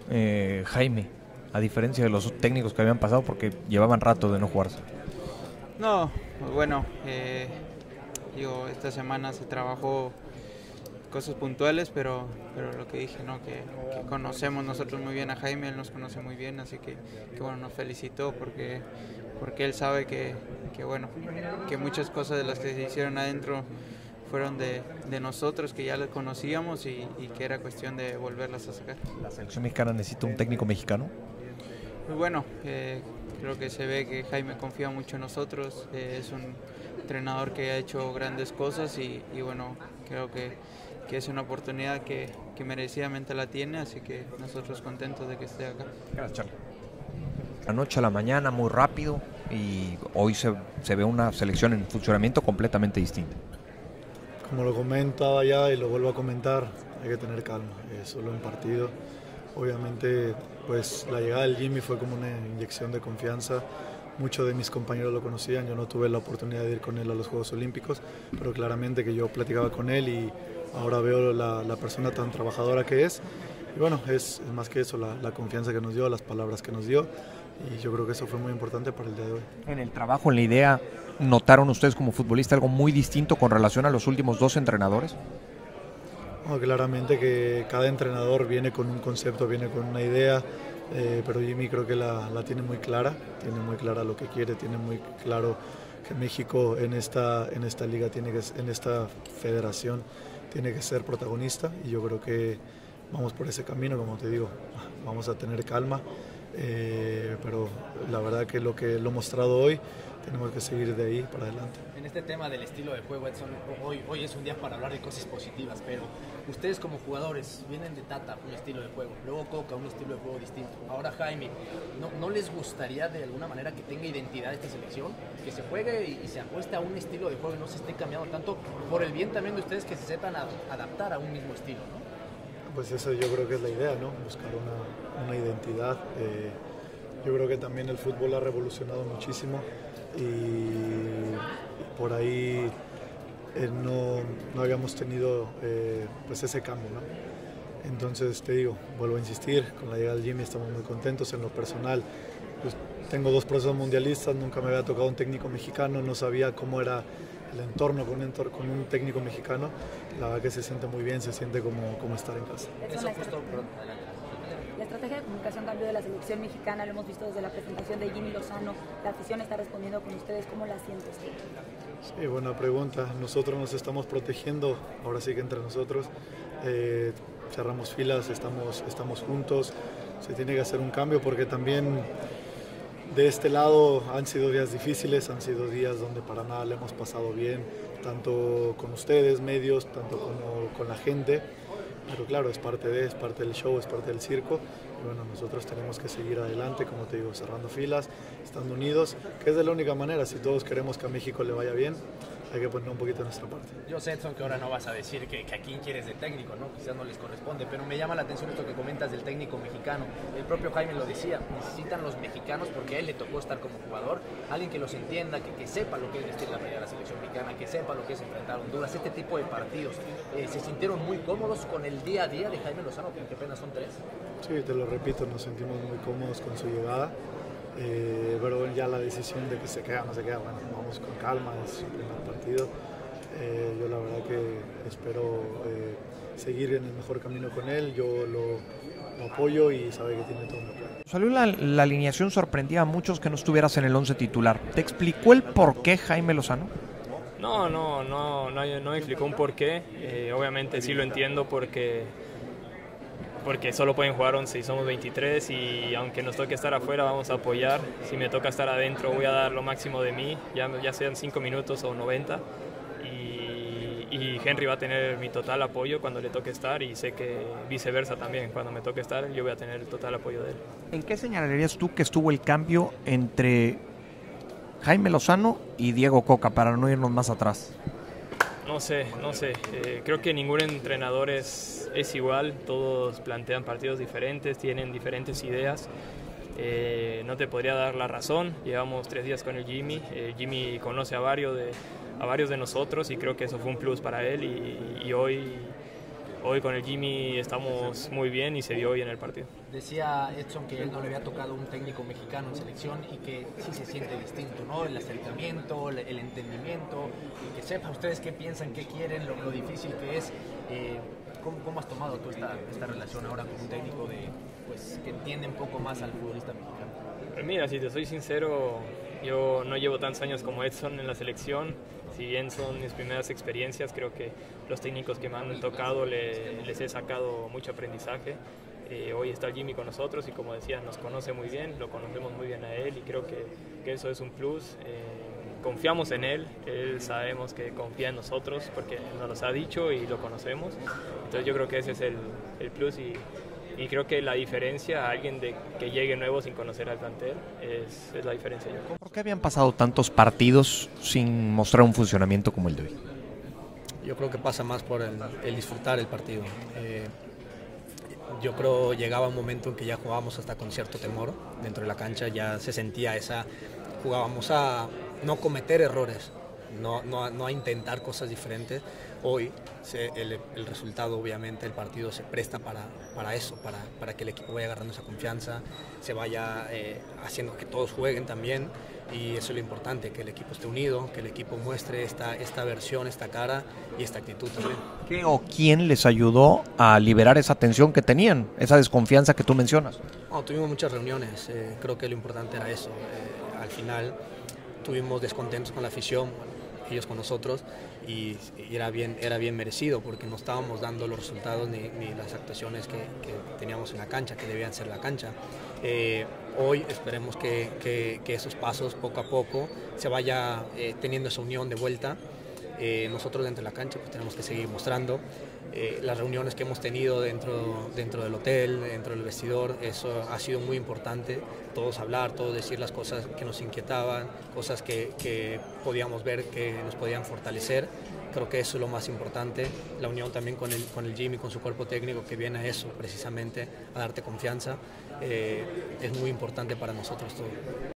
Jaime, a diferencia de los técnicos que habían pasado porque llevaban rato de no jugarse? No, pues bueno, esta semana se trabajó cosas puntuales, pero lo que dije, ¿no? Que conocemos nosotros muy bien a Jaime, él nos conoce muy bien, así que bueno, nos felicitó porque él sabe bueno, que muchas cosas de las que se hicieron adentro fueron de nosotros, que ya lo conocíamos y que era cuestión de volverlas a sacar. ¿La selección mexicana necesita un técnico mexicano? Muy bueno, creo que se ve que Jaime confía mucho en nosotros, es un entrenador que ha hecho grandes cosas y bueno, creo que es una oportunidad que merecidamente la tiene, así que nosotros contentos de que esté acá. Gracias, Charlie. La noche a la mañana, muy rápido, y hoy se ve una selección en funcionamiento completamente distinta. Como lo comentaba ya y lo vuelvo a comentar, hay que tener calma, solo un partido. Obviamente, pues la llegada del Jimmy fue como una inyección de confianza. Muchos de mis compañeros lo conocían, yo no tuve la oportunidad de ir con él a los Juegos Olímpicos, pero claramente que yo platicaba con él y ahora veo la persona tan trabajadora que es. Y bueno, es más que eso, la confianza que nos dio, las palabras que nos dio, y yo creo que eso fue muy importante para el día de hoy. En el trabajo, en la idea, ¿notaron ustedes como futbolista algo muy distinto con relación a los últimos dos entrenadores? Bueno, claramente que cada entrenador viene con un concepto, viene con una idea, pero Jimmy creo que la tiene muy clara lo que quiere, tiene muy claro que México en esta liga, en esta federación, tiene que ser protagonista, y yo creo que vamos por ese camino, como te digo, vamos a tener calma, pero la verdad que lo mostrado hoy, tenemos que seguir de ahí para adelante. En este tema del estilo de juego, Edson, hoy es un día para hablar de cosas positivas, pero ustedes como jugadores vienen de Tata, un estilo de juego, luego Coca, un estilo de juego distinto, ahora Jaime, ¿no les gustaría de alguna manera que tenga identidad esta selección? Que se juegue y se apueste a un estilo de juego y no se esté cambiando tanto por el bien también de ustedes, que se sepan adaptar a un mismo estilo, ¿no? Pues eso yo creo que es la idea, ¿no? Buscar una identidad. Yo creo que también el fútbol ha revolucionado muchísimo y por ahí no habíamos tenido pues ese cambio, ¿no? Entonces te digo, vuelvo a insistir, con la llegada del Jimmy estamos muy contentos. En lo personal, pues, tengo dos procesos mundialistas, nunca me había tocado un técnico mexicano, no sabía cómo era el entorno con un técnico mexicano. La verdad que se siente muy bien, se siente como estar en casa. La estrategia de comunicación cambió de la selección mexicana, lo hemos visto desde la presentación de Jimmy Lozano, la afición está respondiendo con ustedes, ¿cómo la sientes? Sí, buena pregunta. Nosotros nos estamos protegiendo, ahora sí que entre nosotros, cerramos filas, estamos juntos, se tiene que hacer un cambio porque también de este lado han sido días difíciles, han sido días donde para nada le hemos pasado bien, tanto con ustedes, medios, tanto como con la gente. Pero claro, es parte del show, es parte del circo. Y bueno, nosotros tenemos que seguir adelante, como te digo, cerrando filas, estando unidos, que es de la única manera. Si todos queremos que a México le vaya bien, hay que poner un poquito de nuestra parte. Yo sé, Edson, que ahora no vas a decir que a quién quieres de técnico, ¿no? Quizás no les corresponde, pero me llama la atención esto que comentas del técnico mexicano. El propio Jaime lo decía, necesitan los mexicanos, porque a él le tocó estar como jugador, alguien que los entienda, que sepa lo que es vestir la playa de la selección mexicana, que sepa lo que es enfrentar a Honduras, este tipo de partidos. ¿Se sintieron muy cómodos con el día a día de Jaime Lozano, que apenas son 3? Sí, te lo repito, nos sentimos muy cómodos con su llegada. Pero ya la decisión de que se queda o no se queda, bueno, vamos con calma, es su primer partido. Yo la verdad que espero seguir en el mejor camino con él, yo lo apoyo y sabe que tiene todo mi apoyo. Salió la alineación, sorprendía a muchos que no estuvieras en el 11 titular. ¿Te explicó el por qué Jaime Lozano? No me explicó un porqué. Obviamente sí lo entiendo porque solo pueden jugar 11 y somos 23, y aunque nos toque estar afuera vamos a apoyar. Si me toca estar adentro voy a dar lo máximo de mí, ya sean 5 minutos o 90, y Henry va a tener mi total apoyo cuando le toque estar, y sé que viceversa también, cuando me toque estar yo voy a tener el total apoyo de él. ¿En qué señalarías tú que estuvo el cambio entre Jaime Lozano y Diego Coca, para no irnos más atrás? No sé. Creo que ningún entrenador es igual. Todos plantean partidos diferentes, tienen diferentes ideas. No te podría dar la razón. Llevamos 3 días con el Jimmy. Jimmy conoce a varios de nosotros, y creo que eso fue un plus para él. Y hoy hoy con el Jimmy estamos muy bien y se vio hoy en el partido. Decía Edson que él no le había tocado un técnico mexicano en selección y que sí se siente distinto, ¿no? El acercamiento, el entendimiento, y que sepan ustedes qué piensan, qué quieren, lo difícil que es. ¿Cómo has tomado tú esta relación ahora con un técnico que entiende un poco más al futbolista mexicano? Mira, si te soy sincero, yo no llevo tantos años como Edson en la selección. Si bien son mis primeras experiencias, creo que los técnicos que me han tocado les he sacado mucho aprendizaje. Hoy está Jimmy con nosotros y, como decía, nos conoce muy bien, lo conocemos muy bien a él y creo que eso es un plus. Confiamos en él sabemos que confía en nosotros porque nos los ha dicho y lo conocemos. Entonces yo creo que ese es el plus y creo que la diferencia a alguien que llegue nuevo sin conocer al plantel es la diferencia. ¿Por qué habían pasado tantos partidos sin mostrar un funcionamiento como el de hoy? Yo creo que pasa más por el disfrutar el partido. Yo creo llegaba un momento en que ya jugábamos hasta con cierto temor dentro de la cancha, ya se sentía jugábamos a no cometer errores, no a intentar cosas diferentes. Hoy el resultado, obviamente, el partido se presta para eso, para que el equipo vaya agarrando esa confianza, se vaya haciendo que todos jueguen también, y eso es lo importante, que el equipo esté unido, que el equipo muestre esta versión, esta cara y esta actitud también. ¿Qué o quién les ayudó a liberar esa tensión que tenían, esa desconfianza que tú mencionas? Tuvimos muchas reuniones, creo que lo importante era eso. Al final tuvimos descontentos con la afición, ellos con nosotros, y era bien merecido porque no estábamos dando los resultados ni las actuaciones que teníamos en la cancha, que debían ser la cancha. Hoy esperemos que esos pasos poco a poco se vaya teniendo esa unión de vuelta. Nosotros dentro de la cancha pues tenemos que seguir mostrando. Las reuniones que hemos tenido dentro del hotel, dentro del vestidor, eso ha sido muy importante. Todos hablar, todos decir las cosas que nos inquietaban, cosas que podíamos ver que nos podían fortalecer. Creo que eso es lo más importante. La unión también con el Jimmy, con su cuerpo técnico, que viene a eso precisamente, a darte confianza. Es muy importante para nosotros todo.